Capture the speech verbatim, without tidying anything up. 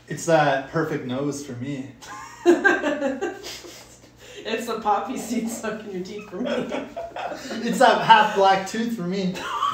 It's that perfect nose for me. It's the poppy seed stuck in your teeth for me. It's that half black tooth for me.